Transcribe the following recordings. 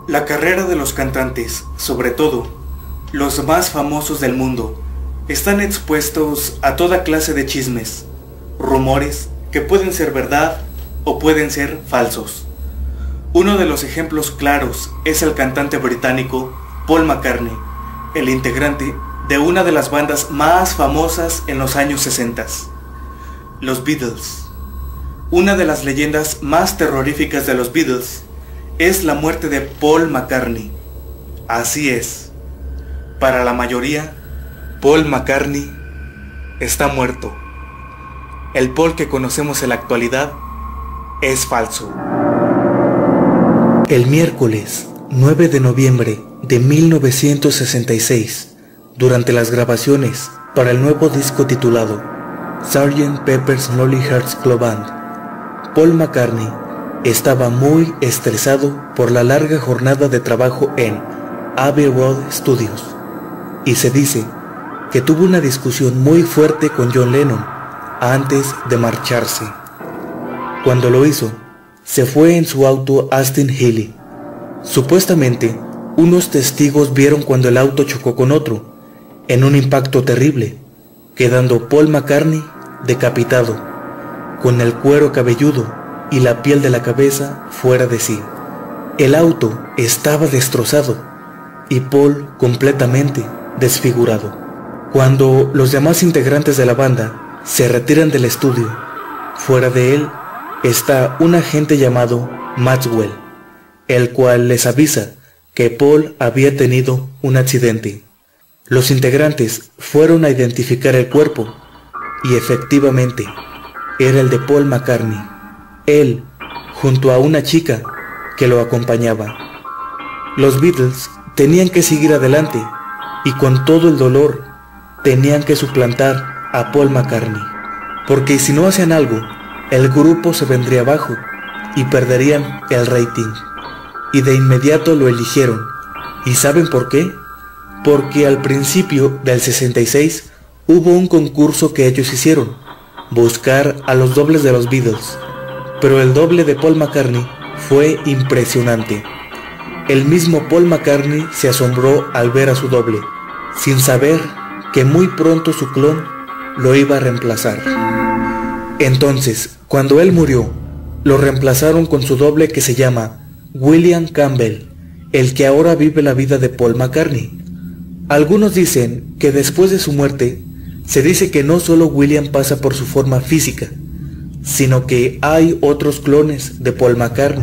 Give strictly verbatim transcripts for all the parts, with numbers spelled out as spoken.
La carrera de los cantantes, sobre todo, los más famosos del mundo, están expuestos a toda clase de chismes, rumores que pueden ser verdad o pueden ser falsos. Uno de los ejemplos claros es el cantante británico Paul McCartney, el integrante de una de las bandas más famosas en los años sesenta, los Beatles. Una de las leyendas más terroríficas de los Beatles es la muerte de Paul McCartney. Así es, para la mayoría, Paul McCartney está muerto. El Paul que conocemos en la actualidad es falso. El miércoles nueve de noviembre de mil novecientos sesenta y seis, durante las grabaciones para el nuevo disco titulado sergeant Pepper's Lonely Hearts Club Band, Paul McCartney estaba muy estresado por la larga jornada de trabajo en Abbey Road Studios, y se dice que tuvo una discusión muy fuerte con John Lennon antes de marcharse. Cuando lo hizo, se fue en su auto Aston Healey. Supuestamente, unos testigos vieron cuando el auto chocó con otro, en un impacto terrible, quedando Paul McCartney decapitado, con el cuero cabelludo y la piel de la cabeza fuera de sí. El auto estaba destrozado y Paul completamente desfigurado. Cuando los demás integrantes de la banda se retiran del estudio, fuera de él está un agente llamado Maxwell, el cual les avisa que Paul había tenido un accidente. Los integrantes fueron a identificar el cuerpo y efectivamente era el de Paul McCartney, él junto a una chica que lo acompañaba. Los Beatles tenían que seguir adelante y con todo el dolor tenían que suplantar a Paul McCartney, porque si no hacían algo, el grupo se vendría abajo y perderían el rating. Y de inmediato lo eligieron. ¿Y saben por qué? Porque al principio del sesenta y seis hubo un concurso que ellos hicieron, buscar a los dobles de los Beatles, pero el doble de Paul McCartney fue impresionante. El mismo Paul McCartney se asombró al ver a su doble, sin saber que muy pronto su clon lo iba a reemplazar. Entonces, cuando él murió, lo reemplazaron con su doble que se llama William Campbell, el que ahora vive la vida de Paul McCartney. Algunos dicen que después de su muerte, se dice que no solo William pasa por su forma física, sino que hay otros clones de Paul McCartney.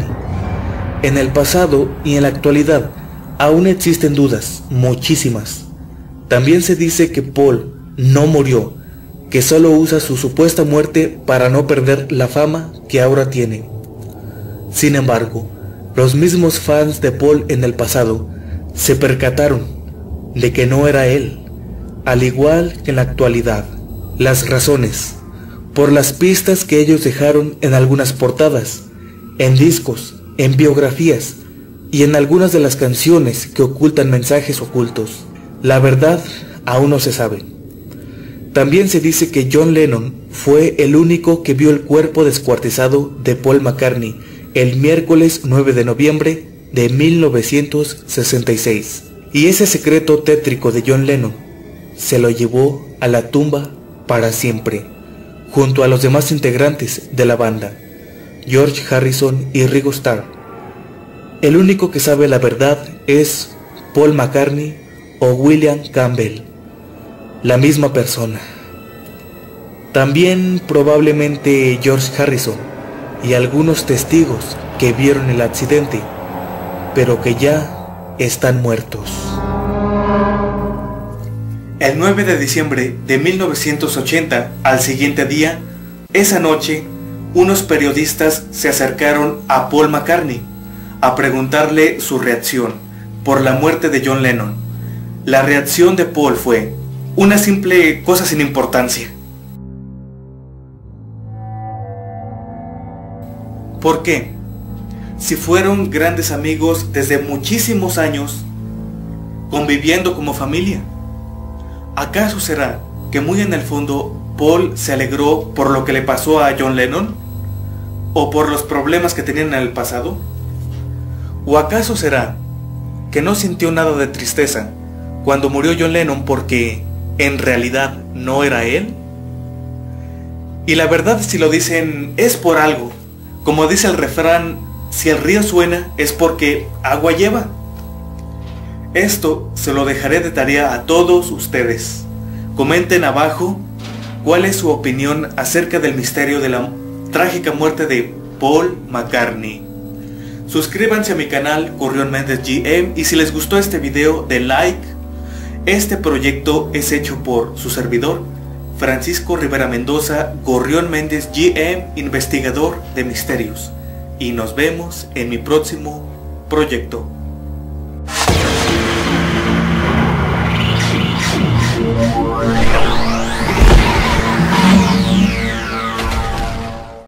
En el pasado y en la actualidad aún existen dudas, muchísimas. También se dice que Paul no murió, que solo usa su supuesta muerte para no perder la fama que ahora tiene. Sin embargo, los mismos fans de Paul en el pasado se percataron de que no era él, al igual que en la actualidad. Las razones, por las pistas que ellos dejaron en algunas portadas, en discos, en biografías y en algunas de las canciones que ocultan mensajes ocultos. La verdad aún no se sabe. También se dice que John Lennon fue el único que vio el cuerpo descuartizado de Paul McCartney el miércoles nueve de noviembre de mil novecientos sesenta y seis. Y ese secreto tétrico de John Lennon se lo llevó a la tumba para siempre, junto a los demás integrantes de la banda, George Harrison y Ringo Starr. El único que sabe la verdad es Paul McCartney o William Campbell, la misma persona. También probablemente George Harrison y algunos testigos que vieron el accidente, pero que ya están muertos. El nueve de diciembre de mil novecientos ochenta, al siguiente día, esa noche, unos periodistas se acercaron a Paul McCartney a preguntarle su reacción por la muerte de John Lennon. La reacción de Paul fue una simple cosa sin importancia. ¿Por qué? Si fueron grandes amigos desde muchísimos años, conviviendo como familia. ¿Acaso será que muy en el fondo Paul se alegró por lo que le pasó a John Lennon? ¿O por los problemas que tenían en el pasado? ¿O acaso será que no sintió nada de tristeza cuando murió John Lennon porque en realidad no era él? Y la verdad, si lo dicen, es por algo. Como dice el refrán, si el río suena es porque agua lleva. Esto se lo dejaré de tarea a todos ustedes. Comenten abajo cuál es su opinión acerca del misterio de la trágica muerte de Paul McCartney. Suscríbanse a mi canal Gorrión Méndez G M y si les gustó este video, den like. Este proyecto es hecho por su servidor, Francisco Rivera Mendoza, Gorrión Méndez G M, investigador de misterios. Y nos vemos en mi próximo proyecto.